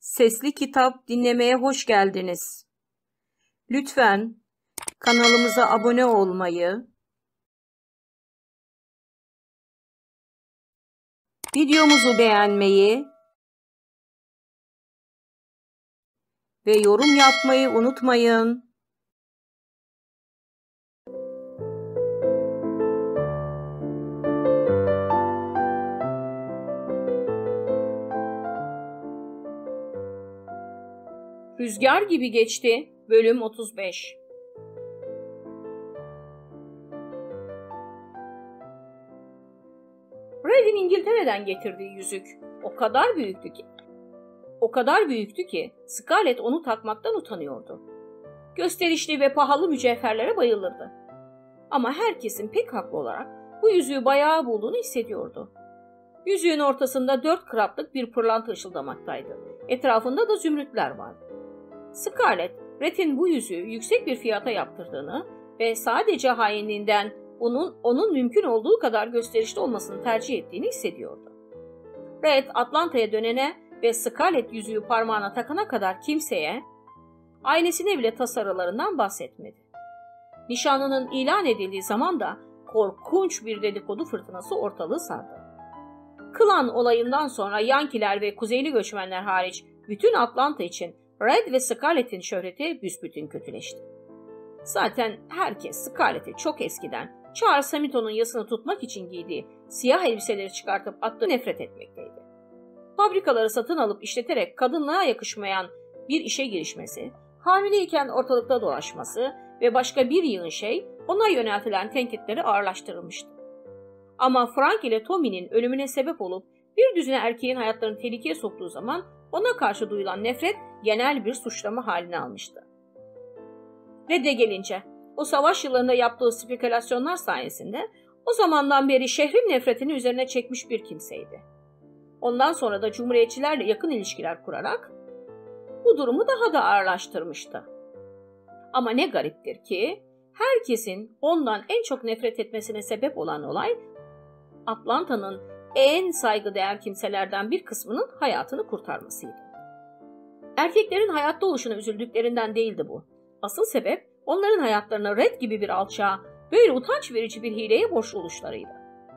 Sesli kitap dinlemeye hoş geldiniz. Lütfen kanalımıza abone olmayı, videomuzu beğenmeyi ve yorum yapmayı unutmayın. Rüzgar gibi geçti. Bölüm 35. Red'in İngiltere'den getirdiği yüzük o kadar büyüktü ki Scarlett onu takmaktan utanıyordu. Gösterişli ve pahalı mücevherlere bayılırdı. Ama herkesin pek haklı olarak bu yüzüğü bayağı bulduğunu hissediyordu. Yüzüğün ortasında 4 karatlık bir pırlanta ışıldamaktaydı. Etrafında da zümrütler vardı. Scarlett, Red'in bu yüzüğü yüksek bir fiyata yaptırdığını ve sadece hainliğinden onun mümkün olduğu kadar gösterişli olmasını tercih ettiğini hissediyordu. Red, Atlanta'ya dönene ve Scarlett yüzüğü parmağına takana kadar kimseye, ailesine bile tasarılarından bahsetmedi. Nişanının ilan edildiği zaman da korkunç bir dedikodu fırtınası ortalığı sardı. Klan olayından sonra Yankiler ve Kuzeyli göçmenler hariç bütün Atlanta için Red ve Scarlett'in şöhreti büsbütün kötüleşti. Zaten herkes Scarlett'i çok eskiden Charles Hamilton'un yasını tutmak için giydiği siyah elbiseleri çıkartıp attığı nefret etmekteydi. Fabrikaları satın alıp işleterek kadınlığa yakışmayan bir işe girişmesi, hamileyken ortalıkta dolaşması ve başka bir yığın şey ona yöneltilen tenkitleri ağırlaştırılmıştı. Ama Frank ile Tommy'nin ölümüne sebep olup bir düzine erkeğin hayatlarını tehlikeye soktuğu zaman ona karşı duyulan nefret genel bir suçlama halini almıştı. Red'e gelince, o savaş yıllarında yaptığı spekülasyonlar sayesinde o zamandan beri şehrin nefretini üzerine çekmiş bir kimseydi. Ondan sonra da Cumhuriyetçilerle yakın ilişkiler kurarak bu durumu daha da ağırlaştırmıştı. Ama ne gariptir ki herkesin ondan en çok nefret etmesine sebep olan olay Atlanta'nın en saygıdeğer kimselerden bir kısmının hayatını kurtarmasıydı. Erkeklerin hayatta oluşuna üzüldüklerinden değildi bu. Asıl sebep onların hayatlarına Red gibi bir alçağa böyle utanç verici bir hileye borçlu oluşlarıydı.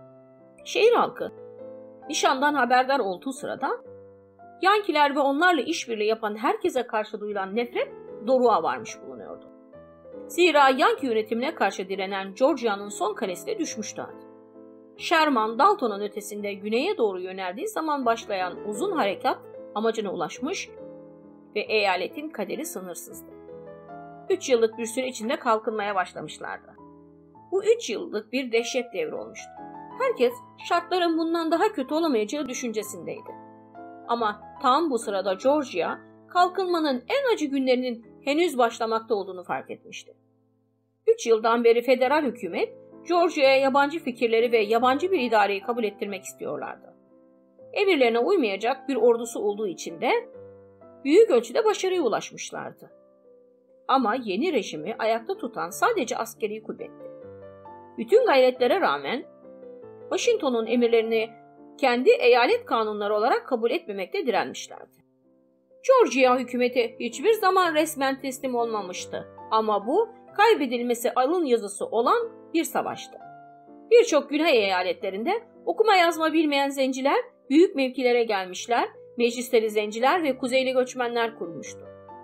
Şehir halkı nişandan haberdar olduğu sırada Yankiler ve onlarla işbirliği yapan herkese karşı duyulan nefret doruğa varmış bulunuyordu. Zira Yanki yönetimine karşı direnen Georgia'nın son kalesi de düşmüştü artık. Sherman, Dalton'un ötesinde güneye doğru yöneldiği zaman başlayan uzun harekat amacına ulaşmış ve eyaletin kaderi sınırsızdı. 3 yıllık bir süre içinde kalkınmaya başlamışlardı. Bu 3 yıllık bir dehşet devri olmuştu. Herkes şartların bundan daha kötü olamayacağı düşüncesindeydi. Ama tam bu sırada Georgia, kalkınmanın en acı günlerinin henüz başlamakta olduğunu fark etmişti. 3 yıldan beri federal hükümet, Georgia'ya yabancı fikirleri ve yabancı bir idareyi kabul ettirmek istiyorlardı. Emirlerine uymayacak bir ordusu olduğu için de büyük ölçüde başarıya ulaşmışlardı. Ama yeni rejimi ayakta tutan sadece askeri kuvvetti. Bütün gayretlere rağmen Washington'un emirlerini kendi eyalet kanunları olarak kabul etmemekte direnmişlerdi. Georgia hükümeti hiçbir zaman resmen teslim olmamıştı ama bu kaybedilmesi alın yazısı olan bir savaştı. Birçok güney eyaletlerinde okuma yazma bilmeyen zenciler büyük mevkilere gelmişler, meclisleri zenciler ve kuzeyli göçmenler kurmuştu.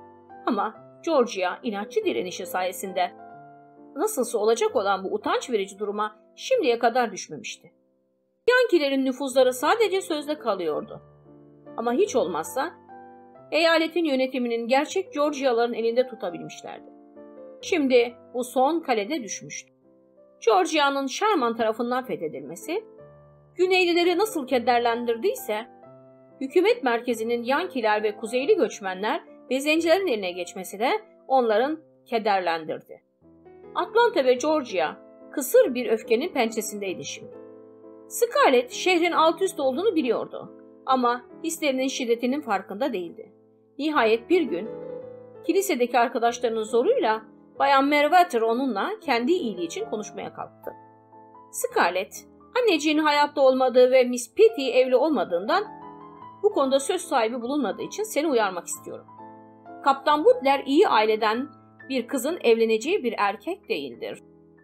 Ama Georgia inatçı direnişi sayesinde nasılsa olacak olan bu utanç verici duruma şimdiye kadar düşmemişti. Yankilerin nüfuzları sadece sözde kalıyordu. Ama hiç olmazsa eyaletin yönetiminin gerçek Georgialıların elinde tutabilmişlerdi. Şimdi bu son kalede düşmüştü. Georgia'nın Sherman tarafından fethedilmesi, Güneylileri nasıl kederlendirdiyse, hükümet merkezinin Yankiler ve Kuzeyli göçmenler ve zencilerin eline geçmesi de onların kederlendirdi. Atlanta ve Georgia kısır bir öfkenin pençesindeydi şimdi. Scarlett şehrin alt üst olduğunu biliyordu ama hislerinin şiddetinin farkında değildi. Nihayet bir gün kilisedeki arkadaşlarının zoruyla Bayan Merriweather onunla kendi iyiliği için konuşmaya kalktı. Scarlett, anneciğinin hayatta olmadığı ve Miss Petty evli olmadığından Bu konuda söz sahibi bulunmadığı için seni uyarmak istiyorum. Kaptan Butler iyi aileden bir kızın evleneceği bir erkek değildir.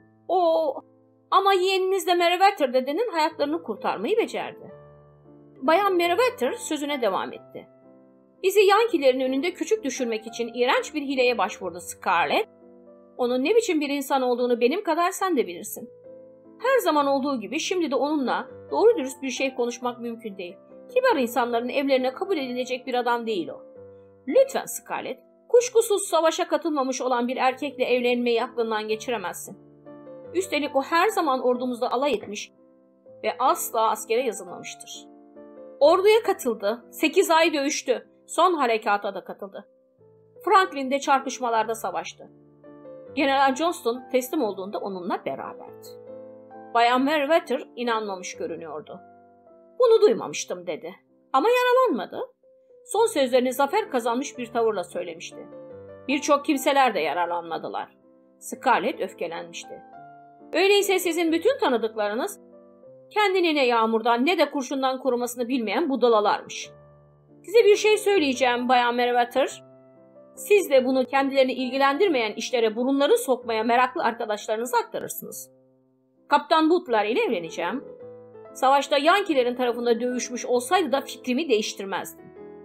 Ama yeğeniniz de Meriwether dedenin hayatlarını kurtarmayı becerdi. Bayan Meriwether sözüne devam etti. Bizi Yankee'lerin önünde küçük düşürmek için iğrenç bir hileye başvurdu Scarlett. Onun ne biçim bir insan olduğunu benim kadar sen de bilirsin. Her zaman olduğu gibi şimdi de onunla doğru dürüst bir şey konuşmak mümkün değil. Kibar insanların evlerine kabul edilecek bir adam değil o. Lütfen Scarlett, kuşkusuz savaşa katılmamış olan bir erkekle evlenmeyi aklından geçiremezsin. Üstelik o her zaman ordumuzda alay etmiş ve asla askere yazılmamıştır. Orduya katıldı, 8 ay dövüştü, son harekata da katıldı. Franklin'de çarpışmalarda savaştı. General Johnston teslim olduğunda onunla beraberdi. Bayan Meriwether inanmamış görünüyordu. Bunu duymamıştım dedi. Ama yaralanmadı. Son sözlerini zafer kazanmış bir tavırla söylemişti. Birçok kimseler de yararlanmadılar. Scarlett öfkelenmişti. Öyleyse sizin bütün tanıdıklarınız kendini ne yağmurdan ne de kurşundan korumasını bilmeyen budalalarmış. Size bir şey söyleyeceğim Bayan Meriwether. Siz de bunu kendilerini ilgilendirmeyen işlere burunları sokmaya meraklı arkadaşlarınıza aktarırsınız. Kaptan Butler ile evleneceğim. Savaşta Yankee'lerin tarafında dövüşmüş olsaydı da fikrimi değiştirmezdim.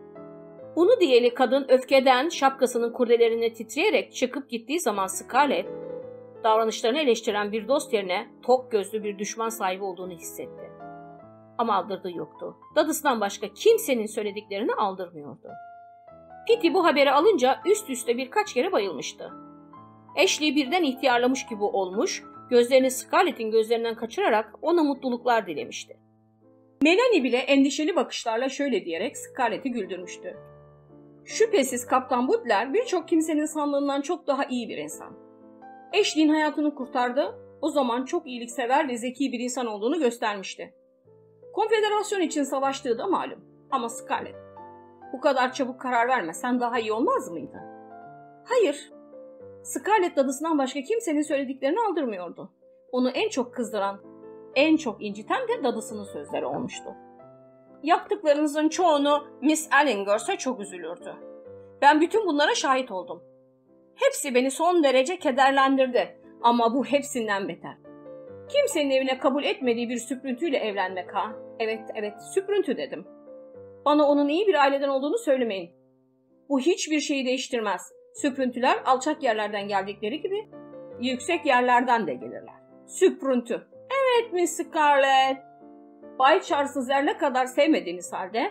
Bunu diyeli kadın öfkeden şapkasının kurdelerini titreyerek çıkıp gittiği zaman Scarlett, davranışlarını eleştiren bir dost yerine tok gözlü bir düşman sahibi olduğunu hissetti. Ama aldırdığı yoktu. Dadısından başka kimsenin söylediklerini aldırmıyordu. Kitty bu haberi alınca üst üste birkaç kere bayılmıştı. Ashley birden ihtiyarlamış gibi olmuş, gözlerini Scarlett'in gözlerinden kaçırarak ona mutluluklar dilemişti. Melanie bile endişeli bakışlarla şöyle diyerek Scarlett'i güldürmüştü. Şüphesiz Kaptan Butler birçok kimsenin sandığından çok daha iyi bir insan. Ashley'in hayatını kurtardı, o zaman çok iyiliksever ve zeki bir insan olduğunu göstermişti. Konfederasyon için savaştığı da malum. Ama Scarlett, bu kadar çabuk karar vermesen daha iyi olmaz mıydı? Hayır. Scarlett dadısından başka kimsenin söylediklerini aldırmıyordu. Onu en çok kızdıran, en çok inciten de dadısının sözleri olmuştu. Yaptıklarınızın çoğunu Miss Allen görse çok üzülürdü. Ben bütün bunlara şahit oldum. Hepsi beni son derece kederlendirdi ama bu hepsinden beter. Kimsenin evine kabul etmediği bir süprüntüyle evlenmek ha. Evet, süprüntü dedim. Bana onun iyi bir aileden olduğunu söylemeyin. Bu hiçbir şeyi değiştirmez. Süprüntüler alçak yerlerden geldikleri gibi yüksek yerlerden de gelirler. Süprüntü. Evet Miss Scarlett. Bay Charles'ı zerre kadar sevmediğiniz halde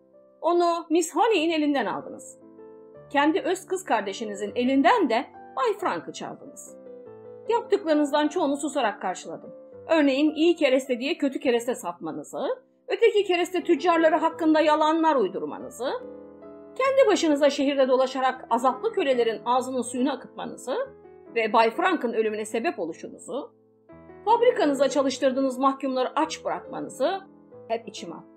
onu Miss Honey'in elinden aldınız. Kendi öz kız kardeşinizin elinden de Bay Frank'ı çaldınız. Yaptıklarınızdan çoğunu susarak karşıladım. Örneğin iyi kereste diye kötü kereste satmanızı, öteki kereste tüccarları hakkında yalanlar uydurmanızı, kendi başınıza şehirde dolaşarak azaplı kölelerin ağzının suyunu akıtmanızı ve Bay Frank'ın ölümüne sebep oluşunuzu, fabrikanıza çalıştırdığınız mahkumları aç bırakmanızı hep içime attım.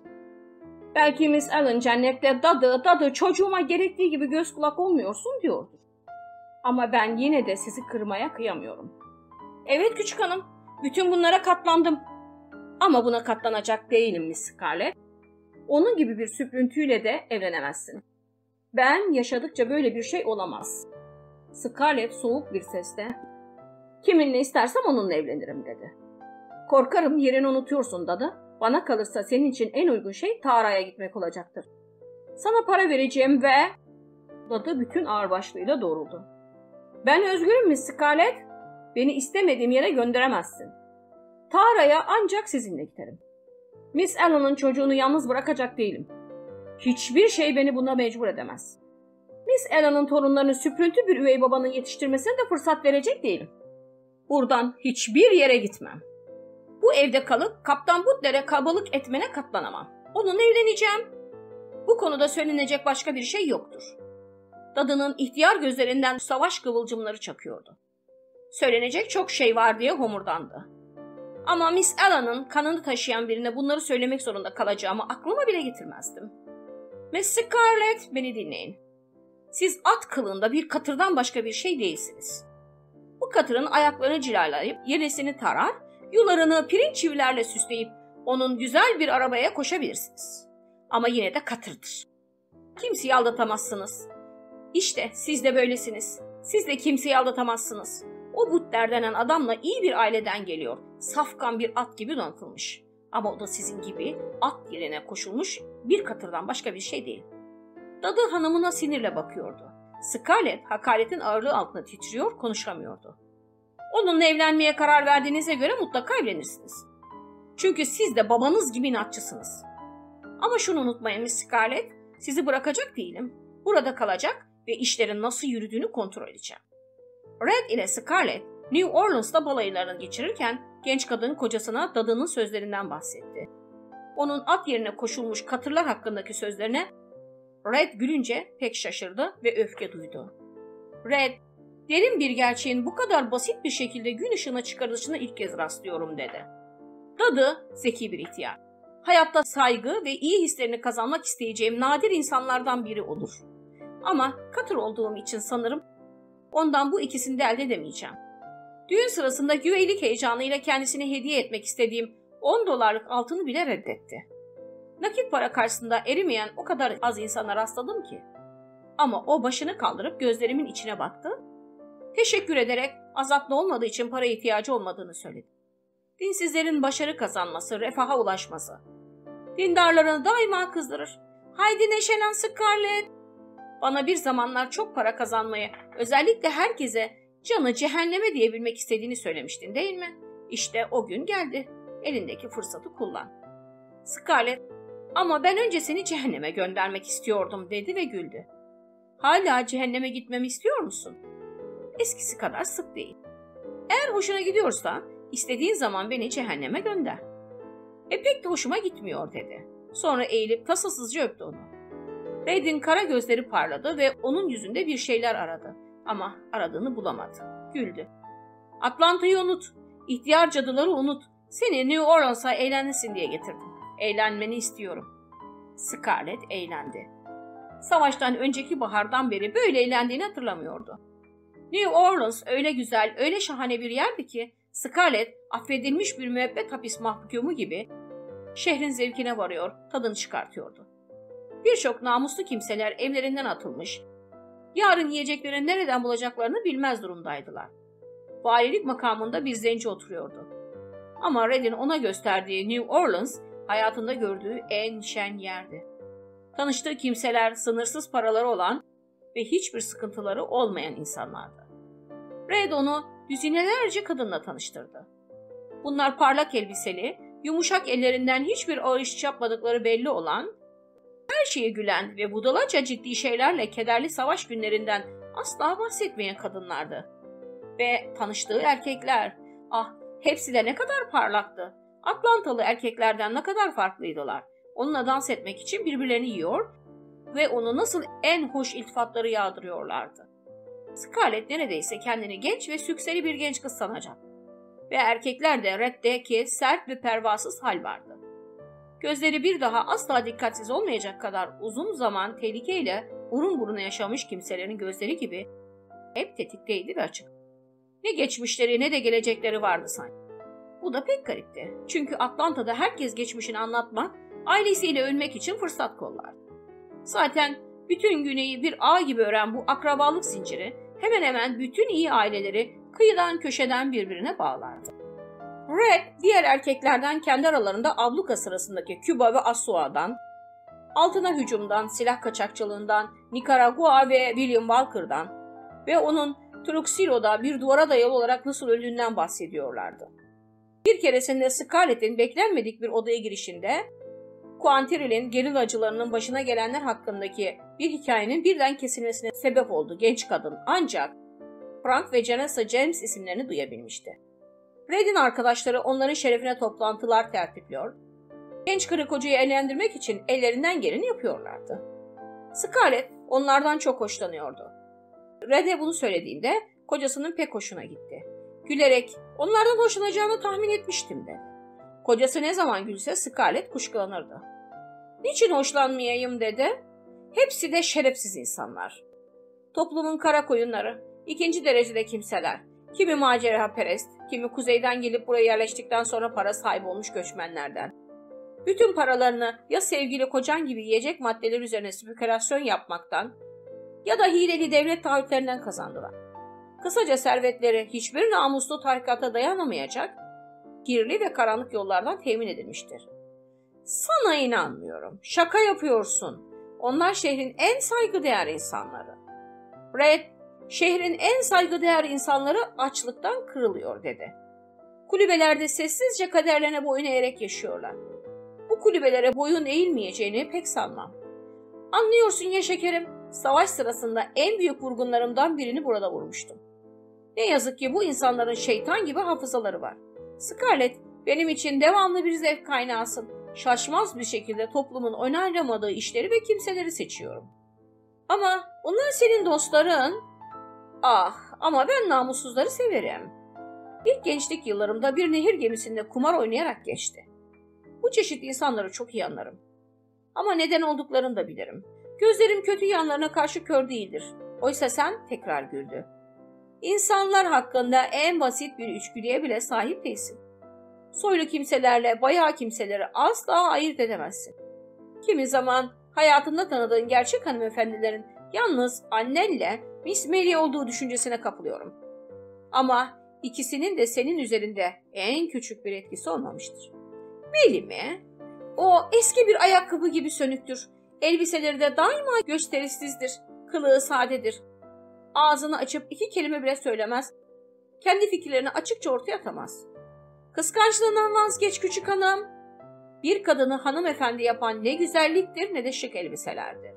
Belki Miss Allen cennette dadı çocuğuma gerektiği gibi göz kulak olmuyorsun diyordur. Ama ben yine de sizi kırmaya kıyamıyorum. Evet küçük hanım, bütün bunlara katlandım. Ama buna katlanacak değilim Miss Scarlett. Onun gibi bir süprüntüyle de evlenemezsin. Ben yaşadıkça böyle bir şey olamaz. Scarlett soğuk bir sesle, kiminle istersem onunla evlenirim dedi. Korkarım yerini unutuyorsun dadı. Bana kalırsa senin için en uygun şey Tara'ya gitmek olacaktır. Sana para vereceğim ve... Dadı bütün ağırbaşlığıyla doğruldu. Ben özgürüm Miss Scarlett. Beni istemediğim yere gönderemezsin. Tara'ya ancak sizinle giderim. Miss Allen'ın çocuğunu yalnız bırakacak değilim. Hiçbir şey beni buna mecbur edemez. Miss Allen'ın torunlarını süprüntü bir üvey babanın yetiştirmesine de fırsat verecek değilim. Buradan hiçbir yere gitmem. Bu evde kalıp Kaptan Butler'e kabalık etmene katlanamam. Onunla evleneceğim. Bu konuda söylenecek başka bir şey yoktur. Dadının ihtiyar gözlerinden savaş kıvılcımları çakıyordu. Söylenecek çok şey var diye homurdandı. Ama Miss Allen'ın kanını taşıyan birine bunları söylemek zorunda kalacağımı aklıma bile getirmezdim. Miss Scarlett, beni dinleyin. Siz at kılığında bir katırdan başka bir şey değilsiniz. Bu katırın ayaklarını cilalayıp yerisini tarar, yularını pirinç çivilerle süsleyip onun güzel bir arabaya koşabilirsiniz. Ama yine de katırdır. Kimseyi aldatamazsınız. İşte siz de böylesiniz. Siz de kimseyi aldatamazsınız. O Butler denen adamla iyi bir aileden geliyor. Safkan bir at gibi donatılmış. Ama o da sizin gibi at yerine koşulmuş bir katırdan başka bir şey değil. Dadı hanımına sinirle bakıyordu. Scarlett hakaretin ağırlığı altında titriyor, konuşamıyordu. Onunla evlenmeye karar verdiğinize göre mutlaka evlenirsiniz. Çünkü siz de babanız gibi inatçısınız. Ama şunu unutmayın Miss Scarlett, sizi bırakacak değilim. Burada kalacak ve işlerin nasıl yürüdüğünü kontrol edeceğim. Red ile Scarlett, New Orleans'ta balaylarını geçirirken genç kadın kocasına dadının sözlerinden bahsetti. Onun at yerine koşulmuş katırlar hakkındaki sözlerine Red gülünce pek şaşırdı ve öfke duydu. Red, derin bir gerçeğin bu kadar basit bir şekilde gün ışığına çıkarılışına ilk kez rastlıyorum dedi. Dadı zeki bir ihtiyar. Hayatta saygı ve iyi hislerini kazanmak isteyeceğim nadir insanlardan biri olur. Ama katır olduğum için sanırım ondan bu ikisini de elde edemeyeceğim. Düğün sırasında güveylik heyecanıyla kendisine hediye etmek istediğim $10 altını bile reddetti. Nakit para karşısında erimeyen o kadar az insana rastladım ki. Ama o başını kaldırıp gözlerimin içine baktı. Teşekkür ederek azaplı olmadığı için paraya ihtiyacı olmadığını söyledi. Dinsizlerin başarı kazanması, refaha ulaşması. Dindarlarını daima kızdırır. Haydi neşelen Scarlett. Bana bir zamanlar çok para kazanmayı, özellikle herkese canı cehenneme diyebilmek istediğini söylemiştin değil mi? İşte o gün geldi. Elindeki fırsatı kullan. Scarlett, ama ben önce seni cehenneme göndermek istiyordum dedi ve güldü. Hala cehenneme gitmemi istiyor musun? Eskisi kadar sık değil. Eğer hoşuna gidiyorsa istediğin zaman beni cehenneme gönder. Pek de hoşuma gitmiyor dedi. Sonra eğilip tasasızca öptü onu. Red'in kara gözleri parladı ve onun yüzünde bir şeyler aradı. Ama aradığını bulamadı. Güldü. Atlanta'yı unut. İhtiyar cadıları unut. Seni New Orleans'a eğlenmesin diye getirdim. Eğlenmeni istiyorum. Scarlett eğlendi. Savaştan önceki bahardan beri böyle eğlendiğini hatırlamıyordu. New Orleans öyle güzel, öyle şahane bir yerdi ki Scarlett affedilmiş bir müebbet hapis mahkumu gibi şehrin zevkine varıyor, tadını çıkartıyordu. Birçok namuslu kimseler evlerinden atılmış, yarın yiyeceklerini nereden bulacaklarını bilmez durumdaydılar. Valilik makamında bir zenci oturuyordu. Ama Red'in ona gösterdiği New Orleans hayatında gördüğü en şen yerdi. Tanıştığı kimseler sınırsız paraları olan ve hiçbir sıkıntıları olmayan insanlardı. Red onu düzinelerce kadınla tanıştırdı. Bunlar parlak elbiseli, yumuşak ellerinden hiçbir ağır iş yapmadıkları belli olan, her şeye gülen ve budalaca ciddi şeylerle kederli savaş günlerinden asla bahsetmeyen kadınlardı. Ve tanıştığı erkekler, hepsi de ne kadar parlaktı. Atlantalı erkeklerden ne kadar farklıydılar. Onunla dans etmek için birbirlerini yiyor ve onu nasıl en hoş iltifatları yağdırıyorlardı. Scarlett neredeyse kendini genç ve sükseli bir genç kız sanacak. Ve erkekler de Red'deki sert ve pervasız hal vardı. Gözleri bir daha asla dikkatsiz olmayacak kadar uzun zaman tehlikeyle burun buruna yaşamış kimselerin gözleri gibi hep tetikteydi ve açık. Ne geçmişleri ne de gelecekleri vardı sanki. Bu da pek garipti. Çünkü Atlanta'da herkes geçmişini anlatmak, ailesiyle ölmek için fırsat kollar. Zaten bütün güneyi bir ağ gibi ören bu akrabalık zinciri hemen hemen bütün iyi aileleri kıyıdan köşeden birbirine bağlardı. Red, diğer erkeklerden kendi aralarında abluka sırasındaki Küba ve Asua'dan, altına hücumdan, silah kaçakçılığından, Nikaragua ve William Walker'dan ve onun Truxilo'da bir duvara dayalı olarak nasıl öldüğünden bahsediyorlardı. Bir keresinde Scarlett'in beklenmedik bir odaya girişinde, Quantrill'in gerilacılarının başına gelenler hakkındaki bir hikayenin birden kesilmesine sebep oldu genç kadın ancak Frank ve Janessa James isimlerini duyabilmişti. Red'in arkadaşları onların şerefine toplantılar tertipliyor, genç karı kocayı eğlendirmek için ellerinden geleni yapıyorlardı. Scarlett onlardan çok hoşlanıyordu. Red'e bunu söylediğinde kocasının pek hoşuna gitti. Gülerek onlardan hoşlanacağını tahmin etmiştim dedi. Kocası ne zaman gülse Scarlett kuşkulanırdı. Niçin hoşlanmayayım dedi. Hepsi de şerefsiz insanlar. Toplumun kara koyunları, ikinci derecede kimseler. Kimi maceraperest, kimi kuzeyden gelip buraya yerleştikten sonra para sahibi olmuş göçmenlerden. Bütün paralarını ya sevgili kocan gibi yiyecek maddeler üzerine spekülasyon yapmaktan ya da hileli devlet taahhütlerinden kazandılar. Kısaca servetleri hiçbir namuslu tarikata dayanamayacak, kirli ve karanlık yollardan temin edilmiştir. Sana inanmıyorum. Şaka yapıyorsun. Onlar şehrin en saygıdeğer insanları. Red, şehrin en saygıdeğer insanları açlıktan kırılıyor dedi. Kulübelerde sessizce kaderlerine boyun eğerek yaşıyorlar. Bu kulübelere boyun eğilmeyeceğini pek sanmam. Anlıyorsun ya şekerim, savaş sırasında en büyük vurgunlarımdan birini burada vurmuştum. Ne yazık ki bu insanların şeytan gibi hafızaları var. Scarlett, benim için devamlı bir zevk kaynağısın. Şaşmaz bir şekilde toplumun onaylamadığı işleri ve kimseleri seçiyorum. Ama onlar senin dostların. Ah, ama ben namussuzları severim. İlk gençlik yıllarımda bir nehir gemisinde kumar oynayarak geçti. Bu çeşit insanları çok iyi anlarım. Ama neden olduklarını da bilirim. Gözlerim kötü yanlarına karşı kör değildir. Oysa sen tekrar güldü. İnsanlar hakkında en basit bir içgüdüye bile sahip değilsin. Soylu kimselerle bayağı kimseleri asla ayırt edemezsin. Kimi zaman hayatında tanıdığın gerçek hanımefendilerin yalnız annenle Miss Mary olduğu düşüncesine kapılıyorum. Ama ikisinin de senin üzerinde en küçük bir etkisi olmamıştır. Mary mi? O eski bir ayakkabı gibi sönüktür. Elbiseleri de daima gösterisizdir. Kılığı sadedir. Ağzını açıp iki kelime bile söylemez. Kendi fikirlerini açıkça ortaya atamaz. Kıskançlığından vazgeç küçük hanım. Bir kadını hanımefendi yapan ne güzelliktir ne de şık elbiselerdir.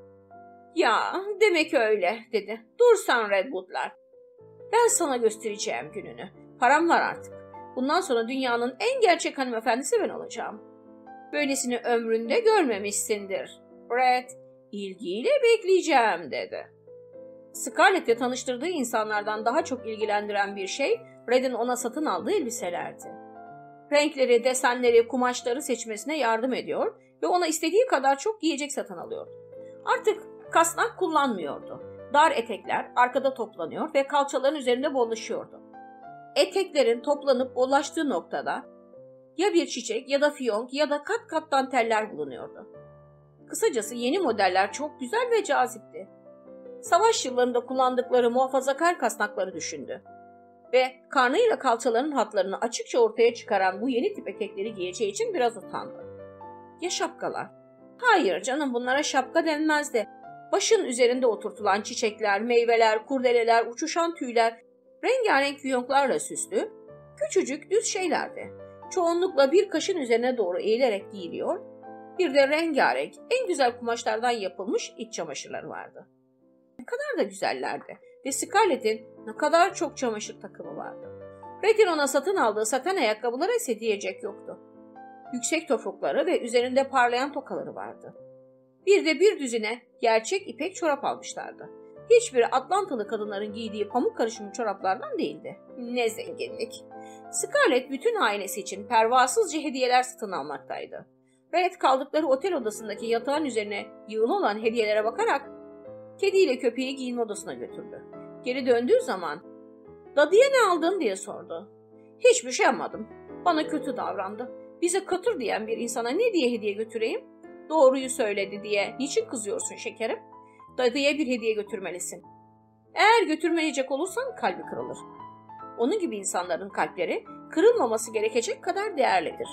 Ya demek öyle dedi. Dur sen Redwood'lar. Ben sana göstereceğim gününü. Param var artık. Bundan sonra dünyanın en gerçek hanımefendisi ben olacağım. Böylesini ömründe görmemişsindir. Red, ilgiyle bekleyeceğim dedi. Scarlett'le tanıştırdığı insanlardan daha çok ilgilendiren bir şey Red'in ona satın aldığı elbiselerdi. Renkleri, desenleri, kumaşları seçmesine yardım ediyor ve ona istediği kadar çok giyecek satın alıyordu. Artık kasnak kullanmıyordu. Dar etekler arkada toplanıyor ve kalçaların üzerinde bollaşıyordu. Eteklerin toplanıp bollaştığı noktada ya bir çiçek ya da fiyonk ya da kat kat danteller bulunuyordu. Kısacası yeni modeller çok güzel ve cazipti. Savaş yıllarında kullandıkları muhafazakar kasnakları düşündü. Ve karnıyla kalçalarının hatlarını açıkça ortaya çıkaran bu yeni tip etekleri giyeceği için biraz utandı. Ya şapkalar? Hayır canım, bunlara şapka denmezdi. Başın üzerinde oturtulan çiçekler, meyveler, kurdeleler, uçuşan tüyler, rengarenk fiyonklarla süslü, küçücük düz şeylerdi. Çoğunlukla bir kaşın üzerine doğru eğilerek giyiliyor, bir de rengarenk, en güzel kumaşlardan yapılmış iç çamaşırları vardı. Ne kadar da güzellerdi ve Scarlett'in ne kadar çok çamaşır takımı vardı. Red'in ona satın aldığı saten ayakkabılara ise diyecek yoktu. Yüksek topukları ve üzerinde parlayan tokaları vardı. Bir de bir düzine gerçek ipek çorap almışlardı. Hiçbiri Atlantalı kadınların giydiği pamuk karışımı çoraplardan değildi. Ne zenginlik! Scarlett bütün ailesi için pervasızca hediyeler satın almaktaydı. Red kaldıkları otel odasındaki yatağın üzerine yığılı olan hediyelere bakarak kediyle köpeği giyinme odasına götürdü. Geri döndüğü zaman "Dadıya ne aldın?" diye sordu. "Hiçbir şey yapmadım. Bana kötü davrandı. Bize katır diyen bir insana ne diye hediye götüreyim? Doğruyu söyledi diye niçin kızıyorsun şekerim? Dadıya bir hediye götürmelisin. Eğer götürmeyecek olursan kalbi kırılır. Onun gibi insanların kalpleri kırılmaması gerekecek kadar değerlidir.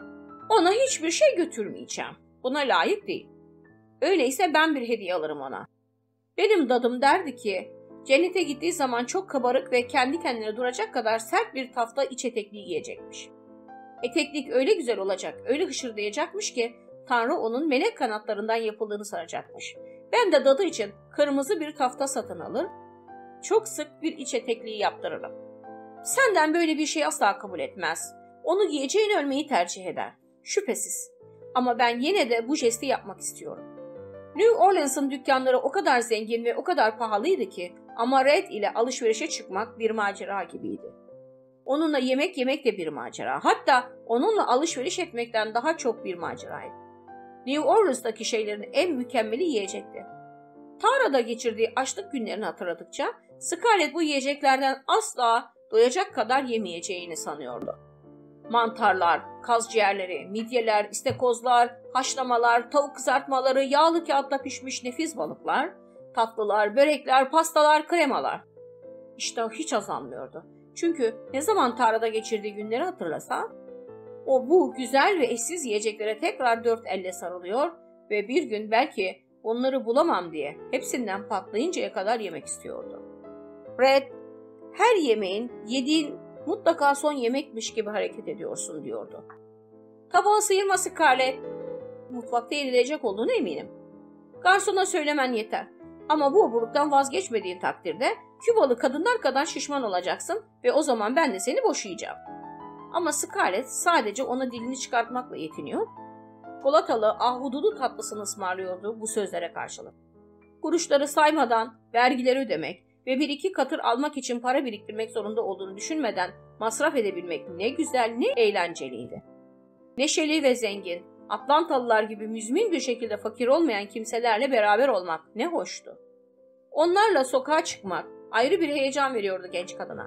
Ona hiçbir şey götürmeyeceğim. Buna layık değil. Öyleyse ben bir hediye alırım ona. Benim dadım derdi ki, cennete gittiği zaman çok kabarık ve kendi kendine duracak kadar sert bir tafta iç etekliği giyecekmiş. Eteklik öyle güzel olacak, öyle hışırdayacakmış ki Tanrı onun melek kanatlarından yapıldığını sanacakmış. Ben de dadı için kırmızı bir tafta satın alır, çok sık bir iç etekliği yaptırırım. Senden böyle bir şey asla kabul etmez. Onu giyeceğin ölmeyi tercih eder. Şüphesiz. Ama ben yine de bu jesti yapmak istiyorum. New Orleans'ın dükkanları o kadar zengin ve o kadar pahalıydı ki ama Red ile alışverişe çıkmak bir macera gibiydi. Onunla yemek yemek de bir macera. Hatta onunla alışveriş etmekten daha çok bir maceraydı. New Orleans'taki şeylerin en mükemmeli yiyecekti. Tara'da geçirdiği açlık günlerini hatırladıkça Scarlett bu yiyeceklerden asla doyacak kadar yemeyeceğini sanıyordu. Mantarlar, kaz ciğerleri, midyeler, istekozlar, haşlamalar, tavuk kızartmaları, yağlı kağıtta pişmiş nefis balıklar, tatlılar, börekler, pastalar, kremalar. İştahı hiç azalmıyordu. Çünkü ne zaman tarlada geçirdiği günleri hatırlasa, o bu güzel ve eşsiz yiyeceklere tekrar dört elle sarılıyor ve bir gün belki onları bulamam diye hepsinden patlayıncaya kadar yemek istiyordu. Red, her yemeğin yediğin mutlaka son yemekmiş gibi hareket ediyorsun diyordu. Tabağı sıyırma Scarlett. Mutfakta yenilecek olduğunu eminim. Garsona söylemen yeter. Ama bu oburluktan vazgeçmediğin takdirde Kübalı kadınlar kadar şişman olacaksın ve o zaman ben de seni boşayacağım. Ama Scarlett sadece ona dilini çıkartmakla yetiniyor. Çikolatalı ahududu tatlısını ısmarlıyordu bu sözlere karşılık. Kuruşları saymadan vergileri ödemek ve bir iki katır almak için para biriktirmek zorunda olduğunu düşünmeden masraf edebilmek ne güzel ne eğlenceliydi. Neşeli ve zengin, Atlantalılar gibi müzmin bir şekilde fakir olmayan kimselerle beraber olmak ne hoştu. Onlarla sokağa çıkmak ayrı bir heyecan veriyordu genç kadına.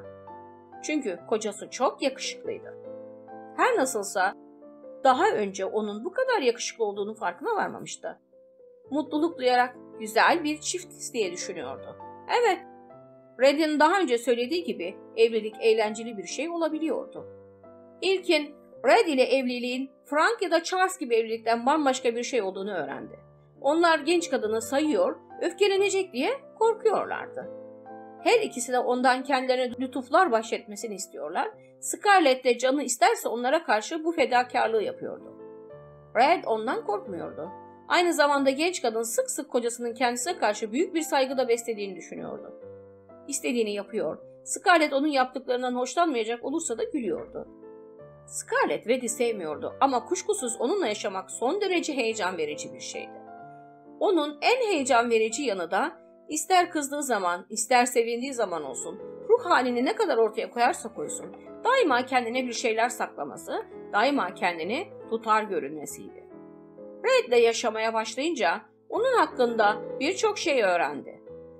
Çünkü kocası çok yakışıklıydı. Her nasılsa daha önce onun bu kadar yakışıklı olduğunu farkına varmamıştı. Mutluluk duyarak güzel bir çiftiz diye düşünüyordu. Evet, Red'in daha önce söylediği gibi evlilik eğlenceli bir şey olabiliyordu. İlkin Red ile evliliğin Frank ya da Charles gibi evlilikten bambaşka bir şey olduğunu öğrendi. Onlar genç kadını sayıyor, öfkelenecek diye korkuyorlardı. Her ikisi de ondan kendilerine lütuflar bahşetmesini istiyorlar. Scarlett de canı isterse onlara karşı bu fedakarlığı yapıyordu. Red ondan korkmuyordu. Aynı zamanda genç kadın sık sık kocasının kendisine karşı büyük bir saygıda beslediğini düşünüyordu. İstediğini yapıyor. Scarlett onun yaptıklarından hoşlanmayacak olursa da gülüyordu. Scarlett Red'i sevmiyordu ama kuşkusuz onunla yaşamak son derece heyecan verici bir şeydi. Onun en heyecan verici yanı da ister kızdığı zaman, ister sevindiği zaman olsun, ruh halini ne kadar ortaya koyarsa koysun, daima kendine bir şeyler saklaması, daima kendini tutar görünmesiydi. Red'le yaşamaya başlayınca onun hakkında birçok şey öğrendi.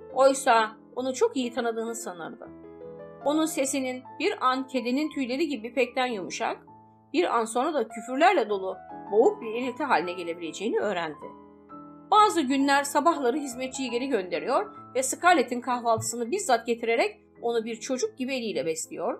Oysa onu çok iyi tanıdığını sanırdı. Onun sesinin bir an kedinin tüyleri gibi pekten yumuşak, bir an sonra da küfürlerle dolu boğuk bir inilti haline gelebileceğini öğrendi. Bazı günler sabahları hizmetçiyi geri gönderiyor ve Scarlett'in kahvaltısını bizzat getirerek onu bir çocuk gibi eliyle besliyor.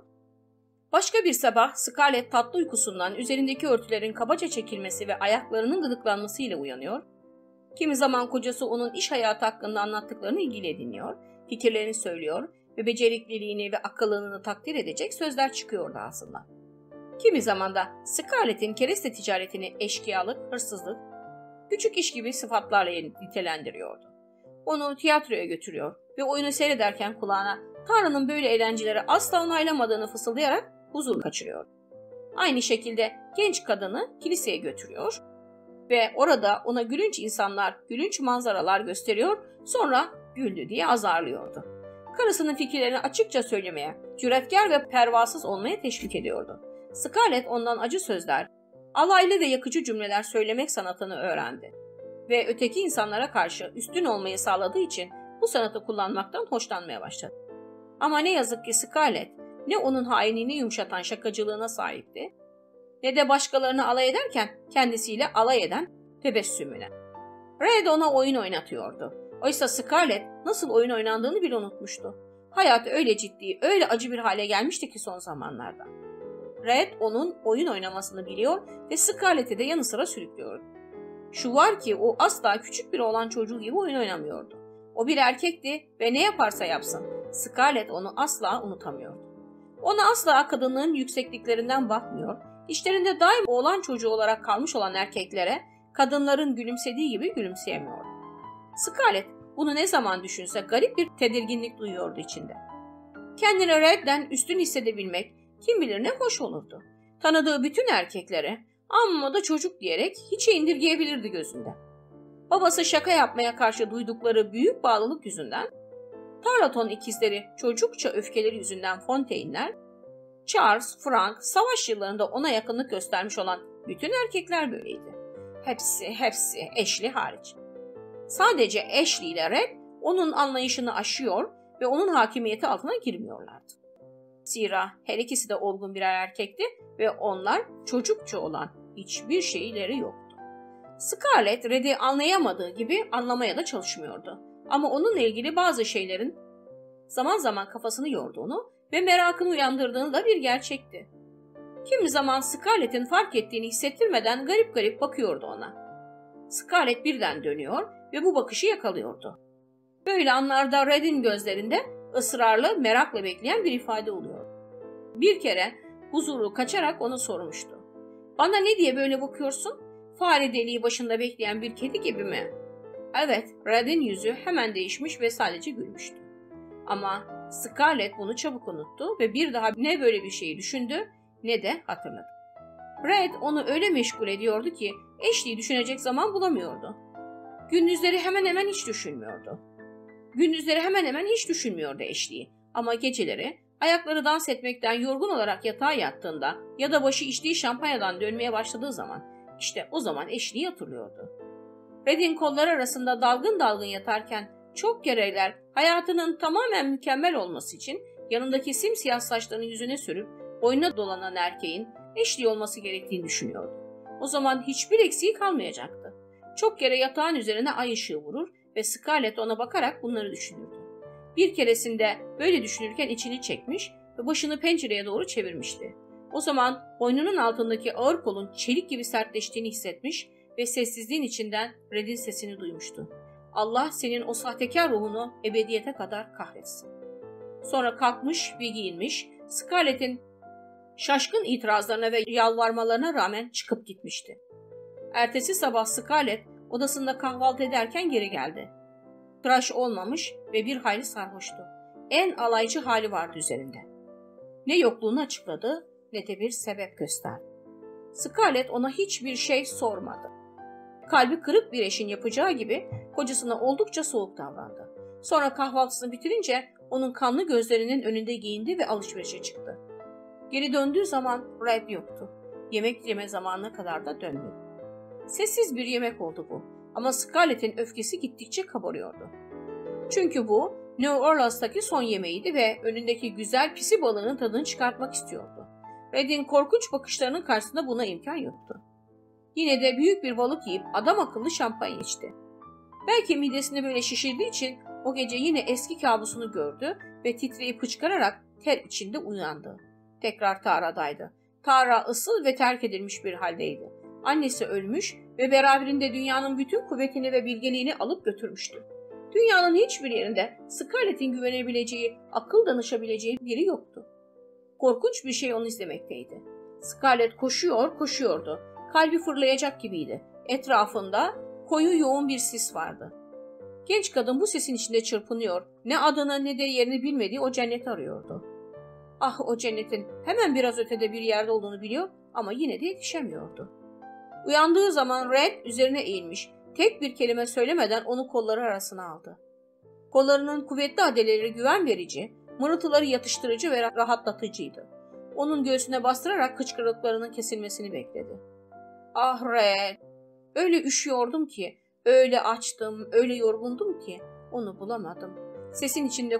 Başka bir sabah Scarlett tatlı uykusundan üzerindeki örtülerin kabaca çekilmesi ve ayaklarının gıdıklanmasıyla uyanıyor. Kimi zaman kocası onun iş hayatı hakkında anlattıklarını ilgiyle dinliyor, fikirlerini söylüyor ve becerikliliğini ve akıllılığını takdir edecek sözler çıkıyordu ağzından. Kimi zaman da Scarlett'in kereste ticaretini eşkıyalık, hırsızlık, küçük iş gibi sıfatlarla nitelendiriyordu. Onu tiyatroya götürüyor ve oyunu seyrederken kulağına Tanrı'nın böyle eğlenceleri asla onaylamadığını fısıldayarak huzur kaçırıyor. Aynı şekilde genç kadını kiliseye götürüyor ve orada ona gülünç insanlar, gülünç manzaralar gösteriyor, sonra güldü diye azarlıyordu. Karısının fikirlerini açıkça söylemeye, cüretkar ve pervasız olmaya teşvik ediyordu. Scarlett ondan acı sözler, alaylı ve yakıcı cümleler söylemek sanatını öğrendi ve öteki insanlara karşı üstün olmayı sağladığı için bu sanatı kullanmaktan hoşlanmaya başladı. Ama ne yazık ki Scarlett ne onun hainliğini yumuşatan şakacılığına sahipti, ne de başkalarını alay ederken kendisiyle alay eden tebessümüne. Red ona oyun oynatıyordu. Oysa Scarlett nasıl oyun oynandığını bile unutmuştu. Hayat öyle ciddi, öyle acı bir hale gelmişti ki son zamanlarda. Red onun oyun oynamasını biliyor ve Scarlett'i de yanı sıra sürüklüyordu. Şu var ki o asla küçük bir oğlan çocuğu gibi oyun oynamıyordu. O bir erkekti ve ne yaparsa yapsın Scarlett onu asla unutamıyordu. Ona asla kadınlığın yüksekliklerinden bakmıyor, işlerinde daim oğlan çocuğu olarak kalmış olan erkeklere kadınların gülümsediği gibi gülümseyemiyordu. Scarlett bunu ne zaman düşünse garip bir tedirginlik duyuyordu içinde. Kendini Red'den üstün hissedebilmek kim bilir ne hoş olurdu. Tanıdığı bütün erkeklere amma da çocuk diyerek hiçe indirgeyebilirdi gözünde. Babası şaka yapmaya karşı duydukları büyük bağlılık yüzünden, Tarleton ikizleri çocukça öfkeleri yüzünden Fontaine'ler, Charles, Frank, savaş yıllarında ona yakınlık göstermiş olan bütün erkekler böyleydi. Hepsi Ashley hariç. Sadece Ashley ile Red onun anlayışını aşıyor ve onun hakimiyeti altına girmiyorlardı. Zira her ikisi de olgun birer erkekti ve onlar çocukça olan hiçbir şeyleri yoktu. Scarlett, Red'i anlayamadığı gibi anlamaya da çalışmıyordu. Ama onunla ilgili bazı şeylerin zaman zaman kafasını yorduğunu ve merakını uyandırdığını da bir gerçekti. Kimi zaman Scarlett'in fark ettiğini hissettirmeden garip garip bakıyordu ona. Scarlett birden dönüyor ve bu bakışı yakalıyordu. Böyle anlarda Red'in gözlerinde ısrarlı, merakla bekleyen bir ifade oluyor. Bir kere huzuru kaçarak ona sormuştu. "Bana ne diye böyle bakıyorsun? Fare deliği başında bekleyen bir kedi gibi mi?" Evet, Red'in yüzü hemen değişmiş ve sadece gülmüştü. Ama Scarlett bunu çabuk unuttu ve bir daha ne böyle bir şeyi düşündü ne de hatırladı. Red onu öyle meşgul ediyordu ki Ashley'i düşünecek zaman bulamıyordu. Gündüzleri hemen hemen hiç düşünmüyordu Ashley'i. Ama geceleri ayakları dans etmekten yorgun olarak yatağa yattığında ya da başı içtiği şampanyadan dönmeye başladığı zaman işte o zaman Ashley'i hatırlıyordu. Red'in kolları arasında dalgın dalgın yatarken çok kereler hayatının tamamen mükemmel olması için yanındaki simsiyah saçlarını yüzüne sürüp boynuna dolanan erkeğin Ashley olması gerektiğini düşünüyordu. O zaman hiçbir eksiği kalmayacaktı. Çok kere yatağın üzerine ay ışığı vurur ve Scarlett ona bakarak bunları düşünürdü. Bir keresinde böyle düşünürken içini çekmiş ve başını pencereye doğru çevirmişti. O zaman boynunun altındaki ağır kolun çelik gibi sertleştiğini hissetmiş ve sessizliğin içinden Red'in sesini duymuştu. "Allah senin o sahtekar ruhunu ebediyete kadar kahretsin." Sonra kalkmış ve giyinmiş, Scarlett'in şaşkın itirazlarına ve yalvarmalarına rağmen çıkıp gitmişti. Ertesi sabah Scarlett odasında kahvaltı ederken geri geldi. Tıraş olmamış ve bir hayli sarhoştu. En alaycı hali vardı üzerinde. Ne yokluğunu açıkladı ne de bir sebep gösterdi. Scarlett ona hiçbir şey sormadı. Kalbi kırık bir eşin yapacağı gibi kocasına oldukça soğuk davrandı. Sonra kahvaltısını bitirince onun kanlı gözlerinin önünde giyindi ve alışverişe çıktı. Geri döndüğü zaman Red yoktu. Yemek yeme zamanına kadar da dönmedi. Sessiz bir yemek oldu bu ama Scarlett'in öfkesi gittikçe kabarıyordu. Çünkü bu New Orleans'taki son yemeğiydi ve önündeki güzel pisi balığının tadını çıkartmak istiyordu. Red'in korkunç bakışlarının karşısında buna imkan yoktu. Yine de büyük bir balık yiyip adam akıllı şampanya içti. Belki midesini böyle şişirdiği için o gece yine eski kabusunu gördü ve titreyip hıçkırarak ter içinde uyandı. Tekrar Tara'daydı. Tara ıssız ve terk edilmiş bir haldeydi. Annesi ölmüş ve beraberinde dünyanın bütün kuvvetini ve bilgeliğini alıp götürmüştü. Dünyanın hiçbir yerinde Scarlett'in güvenebileceği, akıl danışabileceği biri yoktu. Korkunç bir şey onu izlemekteydi. Scarlett koşuyordu. Kalbi fırlayacak gibiydi. Etrafında koyu yoğun bir sis vardı. Genç kadın bu sesin içinde çırpınıyor, ne adını ne de yerini bilmediği o cenneti arıyordu. Ah, o cennetin hemen biraz ötede bir yerde olduğunu biliyor ama yine de yetişemiyordu. Uyandığı zaman Red üzerine eğilmiş, tek bir kelime söylemeden onu kolları arasına aldı. Kollarının kuvvetli adeleleri güven verici, mırıltıları yatıştırıcı ve rahatlatıcıydı. Onun göğsüne bastırarak hıçkırıklarının kesilmesini bekledi. Ah Red! Öyle üşüyordum ki, öyle açtım, öyle yorgundum ki onu bulamadım. Sesin içinde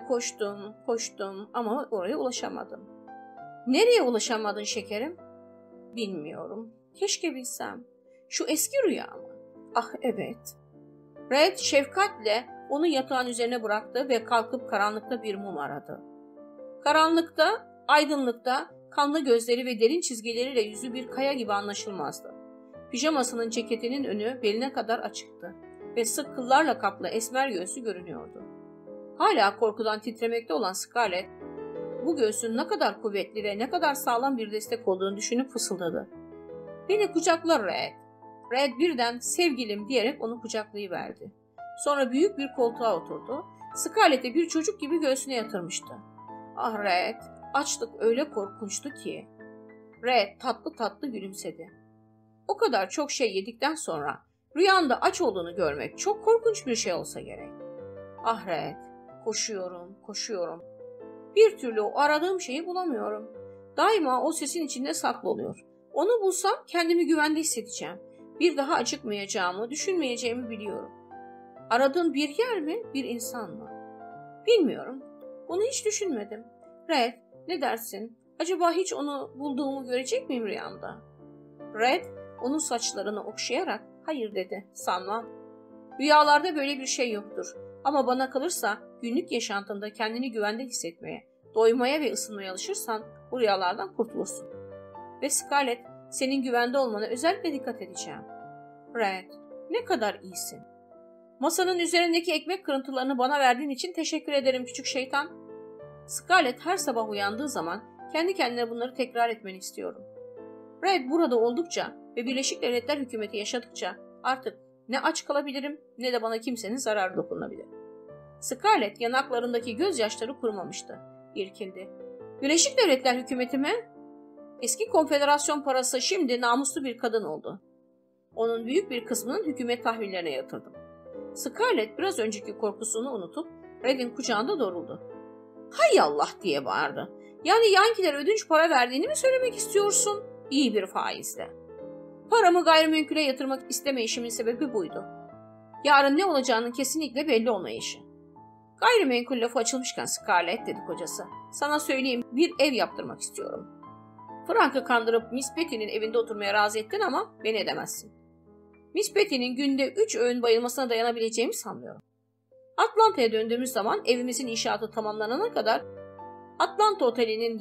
koştum ama oraya ulaşamadım. Nereye ulaşamadın şekerim? Bilmiyorum. Keşke bilsem. Şu eski rüya mı? Ah evet. Red şefkatle onu yatağın üzerine bıraktı ve kalkıp karanlıkta bir mum aradı. Karanlıkta, aydınlıkta kanlı gözleri ve derin çizgileriyle yüzü bir kaya gibi anlaşılmazdı. Pijamasının ceketinin önü beline kadar açıktı ve sık kıllarla kaplı esmer göğsü görünüyordu. Hala korkudan titremekte olan Scarlett, bu göğsün ne kadar kuvvetli ve ne kadar sağlam bir destek olduğunu düşünüp fısıldadı. "Beni kucakla Red." Red birden "sevgilim" diyerek onu kucaklayıverdi. Sonra büyük bir koltuğa oturdu. Scarlett'i bir çocuk gibi göğsüne yatırmıştı. Ah Red, açlık öyle korkunçtu ki. Red tatlı tatlı gülümsedi. O kadar çok şey yedikten sonra rüyanda aç olduğunu görmek çok korkunç bir şey olsa gerek. Ah Red, koşuyorum. Bir türlü o aradığım şeyi bulamıyorum. Daima o sesin içinde saklı oluyor. Onu bulsam kendimi güvende hissedeceğim. Bir daha acıkmayacağımı, düşünmeyeceğimi biliyorum. Aradığın bir yer mi, bir insan mı? Bilmiyorum. Bunu hiç düşünmedim. Red, Ne dersin? Acaba hiç onu bulduğumu görecek miyim rüyamda? Red, onun saçlarını okşayarak hayır dedi. Sanmam. Rüyalarda böyle bir şey yoktur. Ama bana kalırsa günlük yaşantında kendini güvende hissetmeye, doymaya ve ısınmaya alışırsan bu rüyalardan kurtulursun. Ve Scarlett, senin güvende olmana özellikle dikkat edeceğim. Red, ne kadar iyisin. Masanın üzerindeki ekmek kırıntılarını bana verdiğin için teşekkür ederim küçük şeytan. Scarlett her sabah uyandığı zaman kendi kendine bunları tekrar etmeni istiyorum. Red burada oldukça ve Birleşik Devletler hükümeti yaşadıkça artık ne aç kalabilirim ne de bana kimsenin zararı dokunabilir. Scarlett yanaklarındaki gözyaşları kurumamıştı. İrkildi. Birleşik Devletler hükümeti mi? Eski konfederasyon parası şimdi namuslu bir kadın oldu. Onun büyük bir kısmının hükümet tahvillerine yatırdım. Scarlett biraz önceki korkusunu unutup Red'in kucağında doğruldu. Hay Allah diye bağırdı. Yani Yankee'lere ödünç para verdiğini mi söylemek istiyorsun? İyi bir faizle. Paramı gayrimenkule yatırmak istemeyişimin sebebi buydu. Yarın ne olacağının kesinlikle belli olmayışı. Gayrimenkul lafı açılmışken Scarlett dedi kocası. Sana söyleyeyim, bir ev yaptırmak istiyorum. Frank'ı kandırıp Miss Betty'nin evinde oturmaya razı ettin ama beni edemezsin. Miss Betty'nin günde 3 öğün bayılmasına dayanabileceğimi sanmıyorum. Atlanta'ya döndüğümüz zaman evimizin inşaatı tamamlanana kadar Atlanta Oteli'nin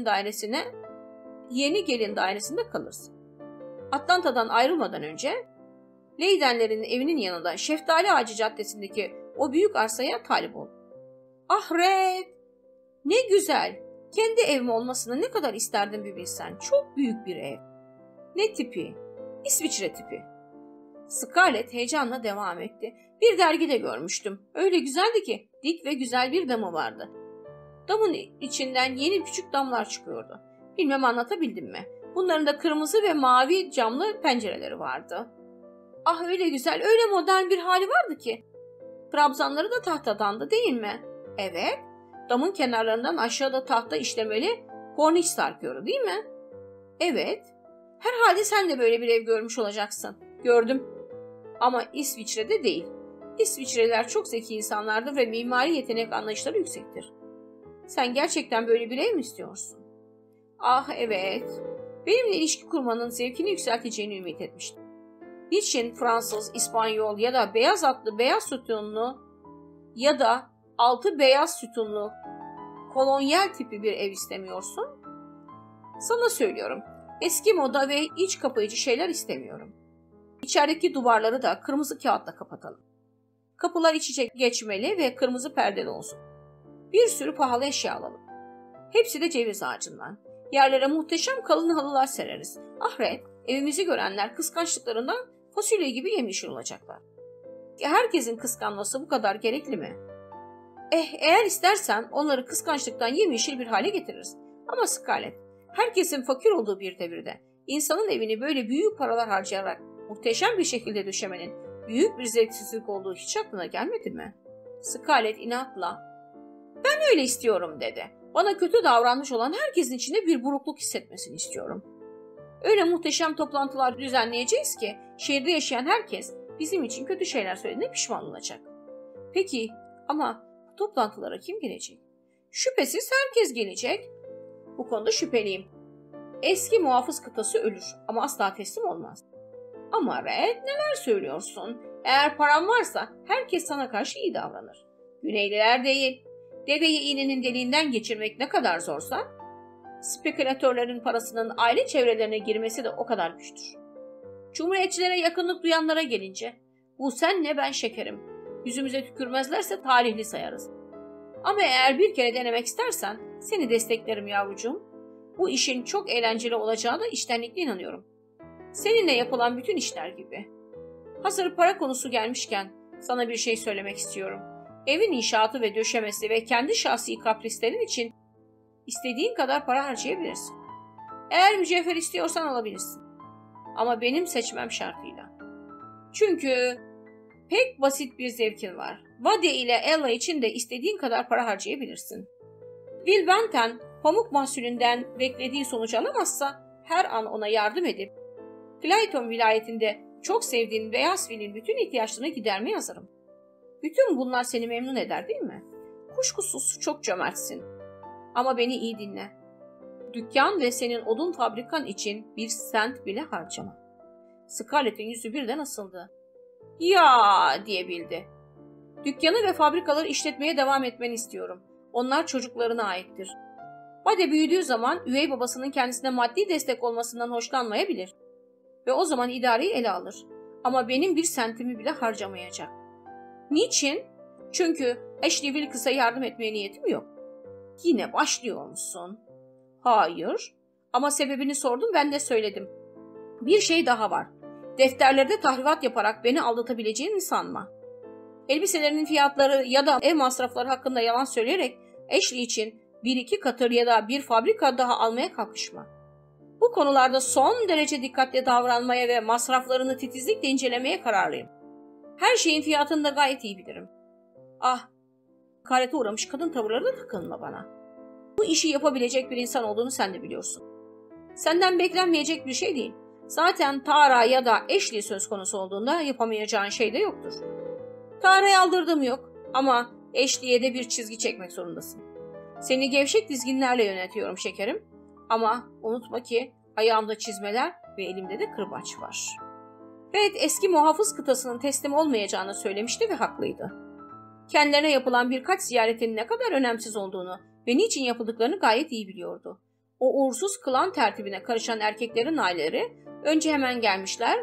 yeni gelin dairesinde kalırsın. Atlanta'dan ayrılmadan önce Leydenlerin evinin yanında Şeftali Ağacı Caddesi'ndeki o büyük arsaya talip ol. Ah Red! Ne güzel! Kendi evim olmasını ne kadar isterdim bir bilsen. Çok büyük bir ev. Ne tipi? İsviçre tipi. Scarlett heyecanla devam etti. Bir dergide görmüştüm. Öyle güzeldi ki dik ve güzel bir damı vardı. Damın içinden yeni küçük damlar çıkıyordu. Bilmem anlatabildim mi? Bunların da kırmızı ve mavi camlı pencereleri vardı. Ah öyle güzel, öyle modern bir hali vardı ki. Trabzanları da tahtadandı değil mi? Evet. Damın kenarlarından aşağıda tahta işlemeli korniş sarkıyordu değil mi? Evet. Herhalde sen de böyle bir ev görmüş olacaksın. Gördüm. Ama İsviçre'de değil. İsviçreliler çok zeki insanlardır ve mimari yetenek anlayışları yüksektir. Sen gerçekten böyle bir ev mi istiyorsun? Ah evet. Benimle ilişki kurmanın zevkini yükselteceğini ümit etmiştim. Niçin Fransız, İspanyol ya da beyaz atlı beyaz sütunlu ya da altı beyaz sütunlu kolonyal tipi bir ev istemiyorsun? Sana söylüyorum. Eski moda ve iç kapayıcı şeyler istemiyorum. İçerideki duvarları da kırmızı kağıtla kapatalım. Kapılar iç içe geçmeli ve kırmızı perdeli olsun. Bir sürü pahalı eşya alalım. Hepsi de ceviz ağacından. Yerlere muhteşem kalın halılar sereriz. Ah Red, evimizi görenler kıskançlıklarından fasulye gibi yemyeşil olacaklar. Herkesin kıskanması bu kadar gerekli mi? Eğer istersen onları kıskançlıktan yemyeşil bir hale getiririz. Ama Scarlett, herkesin fakir olduğu bir devirde insanın evini böyle büyük paralar harcayarak muhteşem bir şekilde döşemenin büyük bir zevksizlik olduğu hiç aklına gelmedi mi? Scarlett inatla, ben öyle istiyorum dedi. Bana kötü davranmış olan herkesin içinde bir burukluk hissetmesini istiyorum. Öyle muhteşem toplantılar düzenleyeceğiz ki şehirde yaşayan herkes bizim için kötü şeyler söylediğine pişman olacak. Peki ama bu toplantılara kim gelecek? Şüphesiz herkes gelecek. Bu konuda şüpheliyim. Eski muhafız kıtası ölür ama asla teslim olmaz. Ama Red, neler söylüyorsun? Eğer paran varsa herkes sana karşı iyi davranır. Güneyliler değil. Deveyi iğnenin deliğinden geçirmek ne kadar zorsa, spekülatörlerin parasının aile çevrelerine girmesi de o kadar güçtür. Cumhuriyetçilere yakınlık duyanlara gelince, bu sen ne ben şekerim. Yüzümüze tükürmezlerse talihli sayarız. Ama eğer bir kere denemek istersen seni desteklerim yavrucuğum. Bu işin çok eğlenceli olacağına içtenlikle inanıyorum. Seninle yapılan bütün işler gibi. Hazır para konusu gelmişken sana bir şey söylemek istiyorum. Evin inşaatı ve döşemesi ve kendi şahsi kaprislerin için istediğin kadar para harcayabilirsin. Eğer mücevher istiyorsan alabilirsin. Ama benim seçmem şartıyla. Çünkü pek basit bir zevkin var. Vade ile Ella için de istediğin kadar para harcayabilirsin. Will Benton pamuk mahsulünden beklediği sonuç alamazsa her an ona yardım edip Clayton vilayetinde çok sevdiğin Beyazville'in bütün ihtiyaçlarını gidermeye hazırım. Bütün bunlar seni memnun eder değil mi? Kuşkusuz çok cömertsin. Ama beni iyi dinle. Dükkan ve senin odun fabrikan için 1 sent bile harcama. Scarlett'in yüzü birden asıldı. Ya diyebildi. Dükkanı ve fabrikaları işletmeye devam etmeni istiyorum. Onlar çocuklarına aittir. Bade büyüdüğü zaman üvey babasının kendisine maddi destek olmasından hoşlanmayabilir. Ve o zaman idareyi ele alır. Ama benim 1 sentimi bile harcamayacak. Niçin? Çünkü Ashley Wilkes'a yardım etmeye niyetim yok. Yine başlıyor musun? Hayır. Ama sebebini sordum, ben de söyledim. Bir şey daha var. Defterlerde tahribat yaparak beni aldatabileceğini sanma. Elbiselerinin fiyatları ya da ev masrafları hakkında yalan söyleyerek Ashley için 1-2 katır ya da bir fabrika daha almaya kalkışma. Bu konularda son derece dikkatli davranmaya ve masraflarını titizlikle incelemeye kararlıyım. Her şeyin fiyatını da gayet iyi bilirim. Ah, hakarete uğramış kadın tavırlarına takılma bana. Bu işi yapabilecek bir insan olduğunu sen de biliyorsun. Senden beklenmeyecek bir şey değil. Zaten Tara ya da Ashley söz konusu olduğunda yapamayacağın şey de yoktur. Tara'ya aldırdığım yok ama Ashley'e de bir çizgi çekmek zorundasın. Seni gevşek dizginlerle yönetiyorum şekerim. Ama unutma ki ayağımda çizmeler ve elimde de kırbaç var. Red eski muhafız kıtasının teslim olmayacağını söylemişti ve haklıydı. Kendilerine yapılan birkaç ziyaretin ne kadar önemsiz olduğunu ve niçin yapıldıklarını gayet iyi biliyordu. O uğursuz klan tertibine karışan erkeklerin aileleri önce hemen gelmişler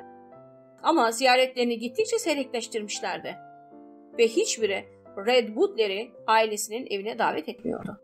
ama ziyaretlerini gittikçe seyrekleştirmişlerdi. Ve hiçbiri Red Butler'i ailesinin evine davet etmiyordu.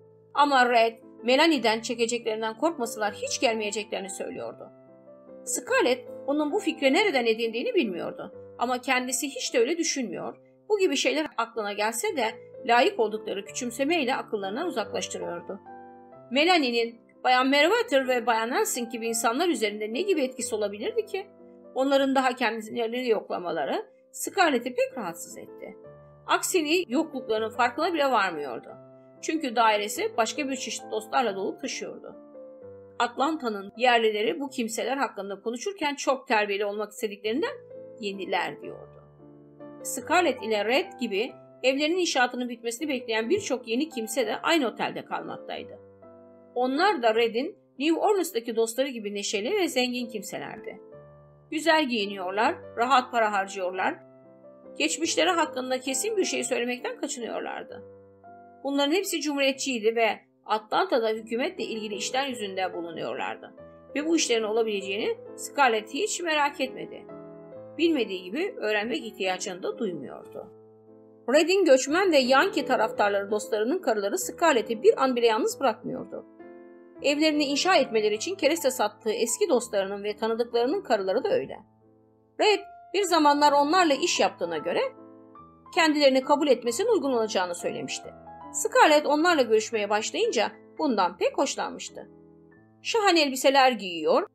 Ama Red, Melanie'den çekeceklerinden korkmasalar hiç gelmeyeceklerini söylüyordu. Scarlett onun bu fikri nereden edindiğini bilmiyordu. Ama kendisi hiç de öyle düşünmüyor. Bu gibi şeyler aklına gelse de layık oldukları küçümsemeyle akıllarından uzaklaştırıyordu. Melanie'nin Bayan Merriweather ve Bayan Helsing gibi insanlar üzerinde ne gibi etkisi olabilirdi ki? Onların daha kendilerini yoklamaları Scarlett'i pek rahatsız etti. Aksine yokluklarının farkına bile varmıyordu. Çünkü dairesi başka bir çeşit dostlarla dolup taşıyordu. Atlanta'nın yerlileri bu kimseler hakkında konuşurken çok terbiyeli olmak istediklerinden yeniler diyordu. Scarlett ile Red gibi evlerinin inşaatının bitmesini bekleyen birçok yeni kimse de aynı otelde kalmaktaydı. Onlar da Red'in New Orleans'taki dostları gibi neşeli ve zengin kimselerdi. Güzel giyiniyorlar, rahat para harcıyorlar, geçmişleri hakkında kesin bir şey söylemekten kaçınıyorlardı. Bunların hepsi cumhuriyetçiydi ve Atlanta'da hükümetle ilgili işler yüzünde bulunuyorlardı. Ve bu işlerin olabileceğini Scarlett hiç merak etmedi. Bilmediği gibi öğrenmek ihtiyacını da duymuyordu. Red'in göçmen ve Yankee taraftarları dostlarının karıları Scarlett'i bir an bile yalnız bırakmıyordu. Evlerini inşa etmeleri için kereste sattığı eski dostlarının ve tanıdıklarının karıları da öyle. Red bir zamanlar onlarla iş yaptığına göre kendilerini kabul etmesinin uygun olacağını söylemişti. Scarlett onlarla görüşmeye başlayınca bundan pek hoşlanmıştı. Şahane elbiseler giyiyor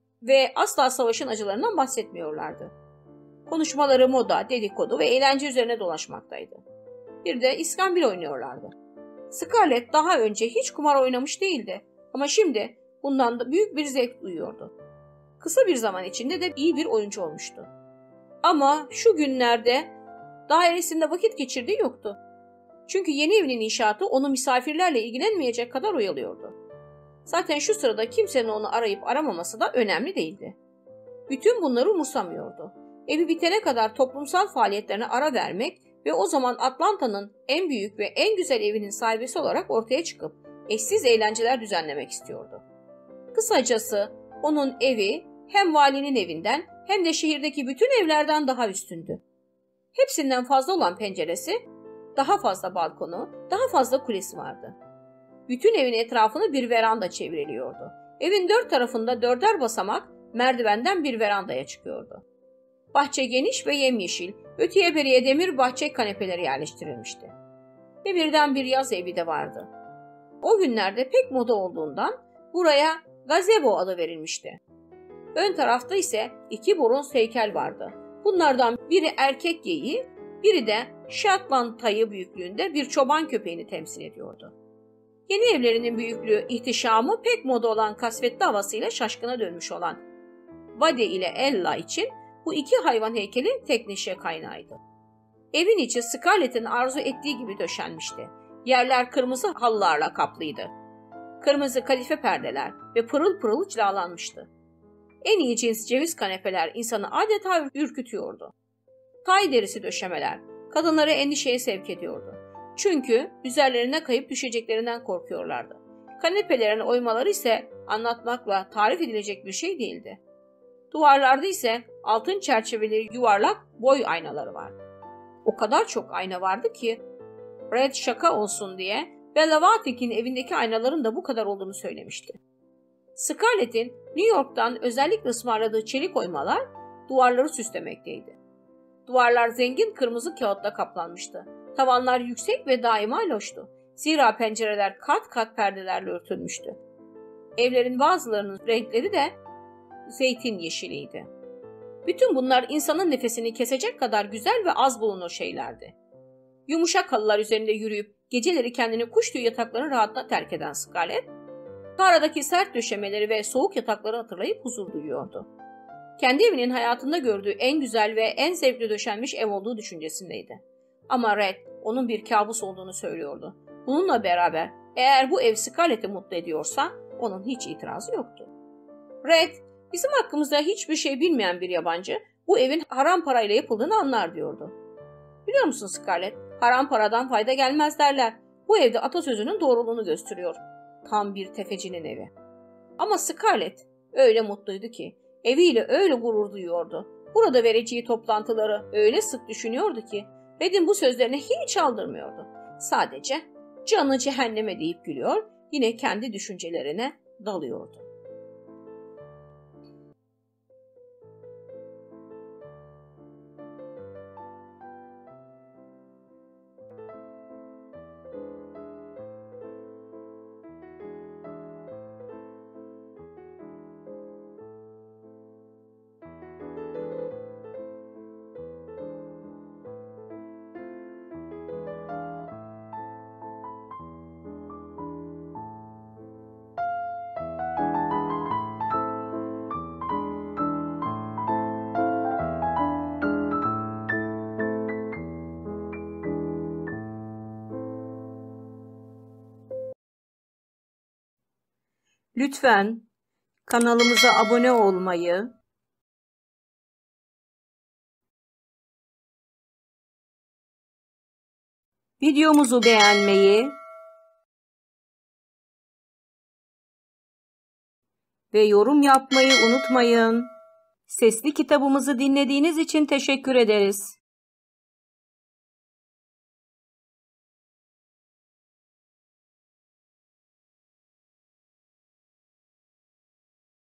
ve asla savaşın acılarından bahsetmiyorlardı. Konuşmaları moda, dedikodu ve eğlence üzerine dolaşmaktaydı. Bir de iskambil oynuyorlardı. Scarlett daha önce hiç kumar oynamış değildi ama şimdi bundan da büyük bir zevk duyuyordu. Kısa bir zaman içinde de iyi bir oyuncu olmuştu. Ama şu günlerde dairesinde vakit geçirdiği yoktu. Çünkü yeni evinin inşaatı onu misafirlerle ilgilenmeyecek kadar oyalıyordu. Zaten şu sırada kimsenin onu arayıp aramaması da önemli değildi. Bütün bunları umursamıyordu. Evi bitene kadar toplumsal faaliyetlerine ara vermek ve o zaman Atlanta'nın en büyük ve en güzel evinin sahibesi olarak ortaya çıkıp eşsiz eğlenceler düzenlemek istiyordu. Kısacası onun evi hem valinin evinden hem de şehirdeki bütün evlerden daha üstündü. Hepsinden fazla olan penceresi, daha fazla balkonu, daha fazla kulesi vardı. Bütün evin etrafını bir veranda çevriliyordu. Evin 4 tarafında 4'er basamak merdivenden bir verandaya çıkıyordu. Bahçe geniş ve yemyeşil, öteye beriye demir bahçe kanepeleri yerleştirilmişti. Ve birden bir yaz evi de vardı. O günlerde pek moda olduğundan buraya gazebo adı verilmişti. Ön tarafta ise 2 bronz heykel vardı. Bunlardan biri erkek geyiği, biri de Shetland tayı büyüklüğünde bir çoban köpeğini temsil ediyordu. Yeni evlerinin büyüklüğü, ihtişamı pek moda olan kasvetli havasıyla şaşkına dönmüş olan Vade ile Ella için bu 2 hayvan heykeli tek neşe kaynağıydı. Evin içi Scarlett'in arzu ettiği gibi döşenmişti. Yerler kırmızı halılarla kaplıydı. Kırmızı kadife perdeler ve pırıl pırıl cilalanmıştı. En iyi cins ceviz kanepeler insanı adeta ürkütüyordu. Tay derisi döşemeler kadınları endişeye sevk ediyordu. Çünkü üzerlerine kayıp düşeceklerinden korkuyorlardı. Kanepelerin oymaları ise anlatmakla tarif edilecek bir şey değildi. Duvarlarda ise altın çerçeveli yuvarlak boy aynaları vardı. O kadar çok ayna vardı ki Red şaka olsun diye Bella Vatick'in evindeki aynaların da bu kadar olduğunu söylemişti. Scarlett'in New York'tan özellikle ısmarladığı çelik oymalar duvarları süslemekteydi. Duvarlar zengin kırmızı kağıtla kaplanmıştı. Tavanlar yüksek ve daima loştu. Zira pencereler kat kat perdelerle örtülmüştü. Evlerin bazılarının renkleri de zeytin yeşiliydi. Bütün bunlar insanın nefesini kesecek kadar güzel ve az bulunur şeylerdi. Yumuşak halılar üzerinde yürüyüp geceleri kendini kuş tüyü yatakların rahatına terk eden Scarlett, Tara'daki sert döşemeleri ve soğuk yatakları hatırlayıp huzur duyuyordu. Kendi evinin hayatında gördüğü en güzel ve en zevkli döşenmiş ev olduğu düşüncesindeydi. Ama Red onun bir kabus olduğunu söylüyordu. Bununla beraber eğer bu ev Scarlett'i mutlu ediyorsa onun hiç itirazı yoktu. Red, bizim hakkımızda hiçbir şey bilmeyen bir yabancı bu evin haram parayla yapıldığını anlar diyordu. Biliyor musun Scarlett, haram paradan fayda gelmez derler. Bu evde atasözünün doğruluğunu gösteriyor. Tam bir tefecinin evi. Ama Scarlett öyle mutluydu ki, eviyle öyle gurur duyuyordu. Burada vereceği toplantıları öyle sık düşünüyordu ki, Red'in bu sözlerine hiç aldırmıyordu. Sadece canı cehenneme deyip gülüyor, yine kendi düşüncelerine dalıyordu. Lütfen kanalımıza abone olmayı, videomuzu beğenmeyi ve yorum yapmayı unutmayın. Sesli kitabımızı dinlediğiniz için teşekkür ederiz.